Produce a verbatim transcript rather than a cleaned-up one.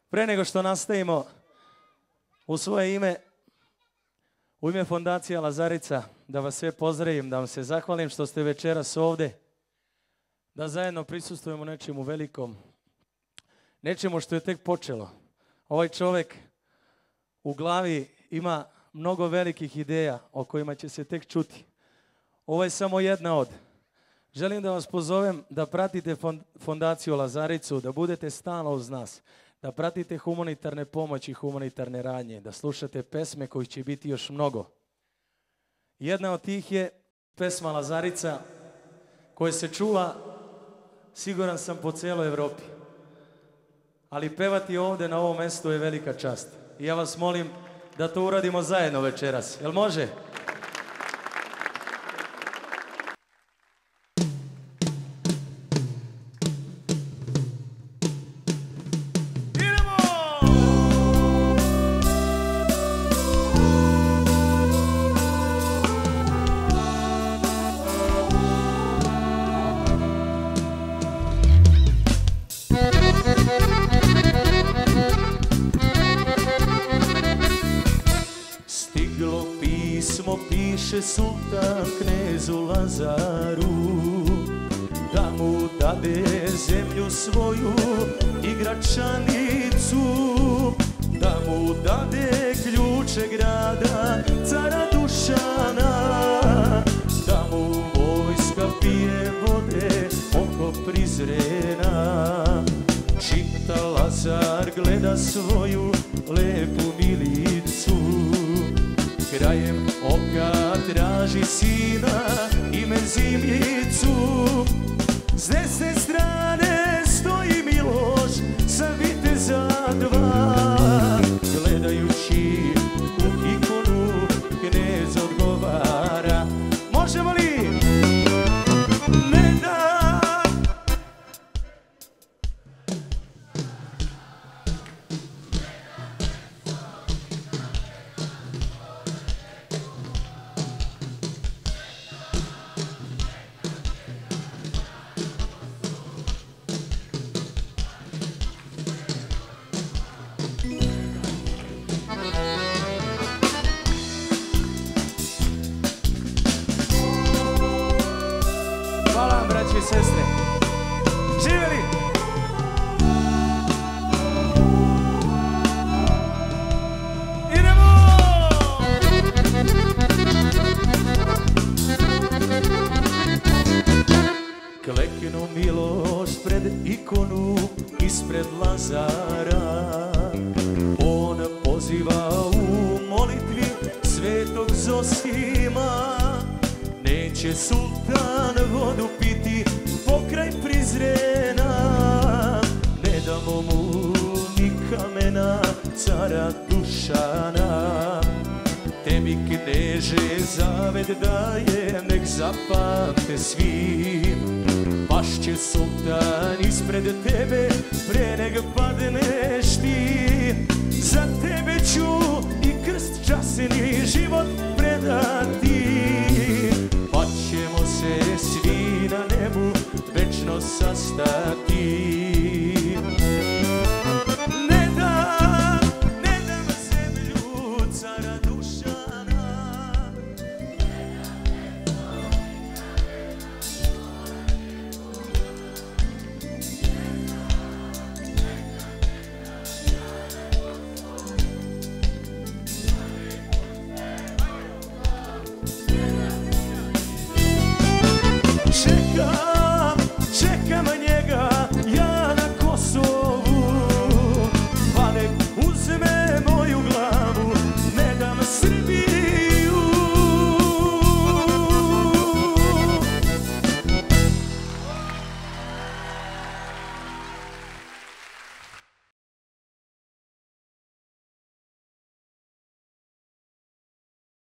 Pre nego što nastavimo, u svoje ime, u ime Fondacija Lazarica, da vas sve pozdravim, da vam se zahvalim što ste večeras ovde, da zajedno prisustvujemo nečemu velikom, nečemu što je tek počelo. Ovaj čovek u glavi ima mnogo velikih ideja o kojima će se tek čuti. Ovo je samo jedna od. Želim da vas pozovem da pratite Fondaciju Lazaricu, da budete stalno uz nas, da pratite humanitarne pomoći, humanitarne radnje, da slušate pesme kojih će biti još mnogo. Jedna od tih je pesma Lazarica, koja se čula, siguran sam, po celoj Evropi. Ali pevati ovde na ovom mestu je velika čast. I ja vas molim da to uradimo zajedno večeras. Jel može? Piše sultan knezu Lazaru, da mu dade zemlju svoju i Gračanicu, da mu dade ključe grada cara Dušana, da mu vojska pije vode oko Prizrena. Čita Lazar, gleda svoju lepu milicu, krajem oka traži sina i mezimicu. S desne strane stoji Miloš sa viteza dva, gledajući u ikonu knez odgovara: možemo li? Ne da. I sestre, živjeli! Idemo! Kleknu Miloš pred ikonu ispred Lazara, on poziva u molitvi svetog Zosima. Neće sultan vodu piti pokraj Prizrena, ne damo mu ni kamena cara Dušana. Tebi kneže zavet daje, nek zapamte svi, pašće sultan ispred tebe pre nek padneš ti. Za tebe ću i krst časni život predati, pa ćemo se svi na nebu večno sastati.